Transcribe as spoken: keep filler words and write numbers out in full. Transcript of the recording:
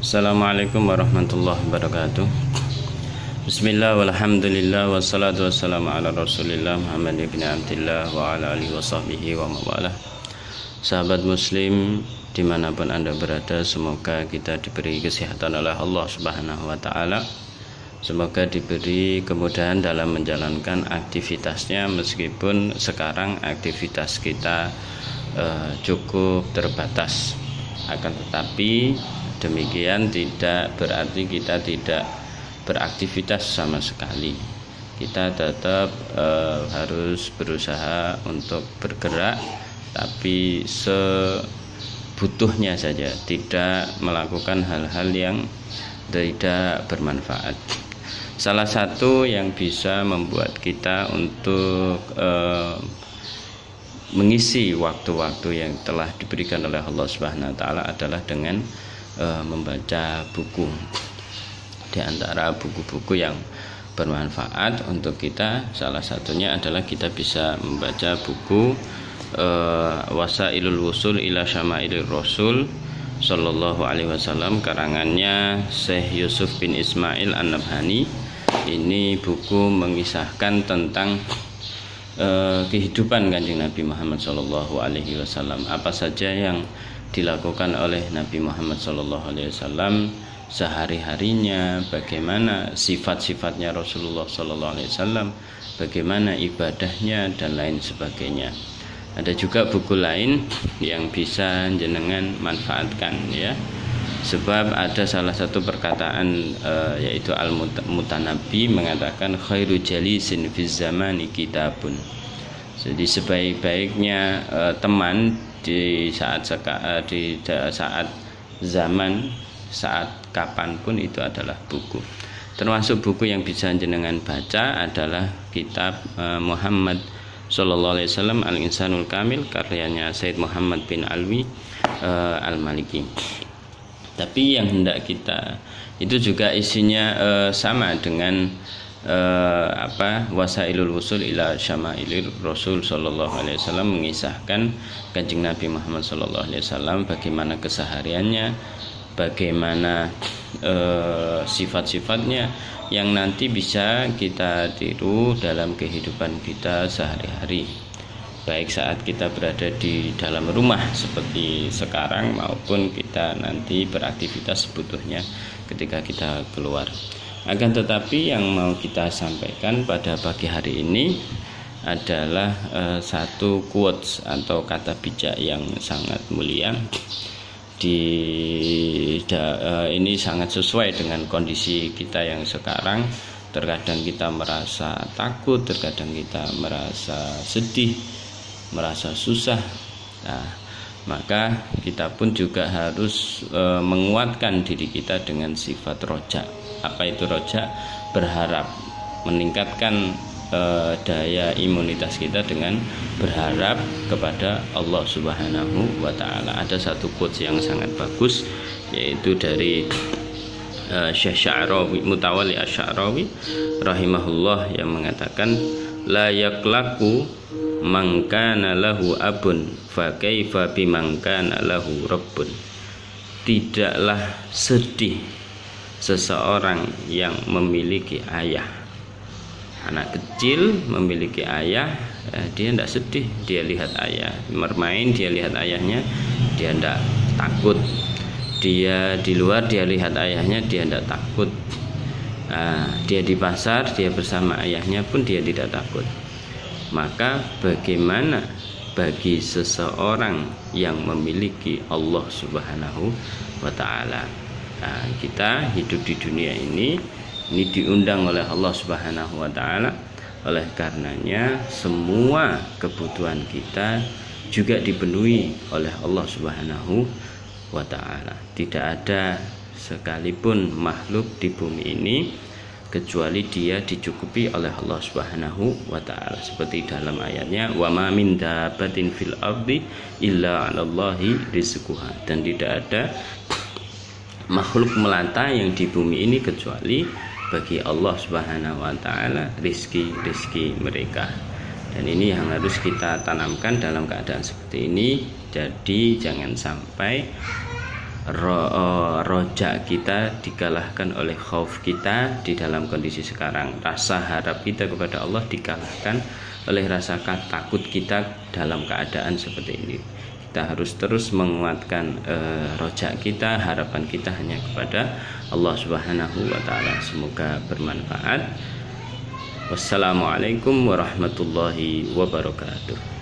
Assalamualaikum warahmatullahi wabarakatuh. Bismillah walhamdulillah wassalatu wassalamu ala rasulillah Muhammad ibn Abdillah wa ala alihi wa sahbihi wa mawalah. Sahabat muslim dimanapun anda berada, semoga kita diberi kesehatan oleh Allah subhanahu wa ta'ala. Semoga diberi kemudahan dalam menjalankan aktivitasnya, meskipun sekarang aktivitas kita uh, cukup terbatas. Akan tetapi demikian tidak berarti kita tidak beraktivitas sama sekali. Kita tetap e, harus berusaha untuk bergerak, tapi sebutuhnya saja, tidak melakukan hal-hal yang tidak bermanfaat. Salah satu yang bisa membuat kita untuk e, mengisi waktu-waktu yang telah diberikan oleh Allah Subhanahu wa taala adalah dengan Uh, membaca buku. Di antara buku-buku yang bermanfaat untuk kita, salah satunya adalah kita bisa membaca buku uh, Wasailul Wusul ila Syamailir Rasul Sallallahu Alaihi Wasallam, karangannya Syekh Yusuf bin Ismail An-Nabhani. Ini buku mengisahkan tentang uh, kehidupan Kanjeng Nabi Muhammad Sallallahu Alaihi Wasallam, apa saja yang dilakukan oleh Nabi Muhammad shallallahu alaihi wasallam sehari-harinya, bagaimana sifat-sifatnya Rasulullah shallallahu alaihi wasallam, bagaimana ibadahnya dan lain sebagainya. Ada juga buku lain yang bisa jenengan manfaatkan, ya. Sebab ada salah satu perkataan uh, yaitu Al-Mutanabbi mengatakan khairu jalisin fiz zamani kitabun. Jadi sebaik-baiknya uh, teman di saat seka, di saat zaman, saat kapanpun, itu adalah buku. Termasuk buku yang bisa jenengan baca adalah kitab uh, Muhammad Sallallahu Alaihi Wasallam Al-Insanul Kamil, karyanya Said Muhammad bin Alwi uh, Al-Maliki. Tapi yang hendak kita itu juga isinya uh, sama dengan Uh, apa Wasailul Wusul ila Syamailir Rasul Sallallahu Alaihi Wasallam, mengisahkan Kanjeng Nabi Muhammad Sallallahu Alaihi Wasallam, bagaimana kesehariannya, bagaimana uh, sifat-sifatnya yang nanti bisa kita tiru dalam kehidupan kita sehari-hari, baik saat kita berada di dalam rumah seperti sekarang, maupun kita nanti beraktivitas sebutuhnya ketika kita keluar. Akan tetapi yang mau kita sampaikan pada pagi hari ini adalah uh, satu quotes atau kata bijak yang sangat mulia. Di da, uh, ini sangat sesuai dengan kondisi kita yang sekarang. Terkadang kita merasa takut, terkadang kita merasa sedih, merasa susah. Nah, maka kita pun juga harus uh, menguatkan diri kita dengan sifat roja. Apa itu roja? Berharap, meningkatkan e, daya imunitas kita dengan berharap kepada Allah Subhanahu wa ta'ala. Ada satu quotes yang sangat bagus, yaitu dari e, Syekh Sya'rawi, Mutawalli Asy-Sya'rawi rahimahullah, yang mengatakan la yaklaku man kana lahu abun fa kaifa biman kana lahu rabbun. Tidaklah sedih seseorang yang memiliki ayah. Anak kecil memiliki ayah, eh, dia tidak sedih. Dia lihat ayah bermain, dia lihat ayahnya, dia tidak takut. Dia di luar, dia lihat ayahnya, dia tidak takut. Nah, dia di pasar, dia bersama ayahnya pun dia tidak takut. Maka bagaimana bagi seseorang yang memiliki Allah Subhanahu wa ta'ala? Nah, kita hidup di dunia ini ini diundang oleh Allah Subhanahu wa ta'ala. Oleh karenanya semua kebutuhan kita juga dipenuhi oleh Allah Subhanahu wa ta'ala. Tidak ada sekalipun makhluk di bumi ini kecuali dia dicukupi oleh Allah Subhanahu wa ta'ala, seperti dalam ayatnya wa ma min dabbatin fil ardi illa 'alallahi rizquha. Dan tidak ada makhluk melata yang di bumi ini kecuali bagi Allah Subhanahu wa ta'ala rizki-rizki mereka. Dan ini yang harus kita tanamkan dalam keadaan seperti ini. Jadi jangan sampai ro, uh, rojak kita dikalahkan oleh khauf kita di dalam kondisi sekarang. Rasa harap kita kepada Allah dikalahkan oleh rasa takut kita dalam keadaan seperti ini. Kita harus terus menguatkan uh, rojak kita, harapan kita hanya kepada Allah Subhanahu wa taala. Semoga bermanfaat. Wassalamualaikum warahmatullahi wabarakatuh.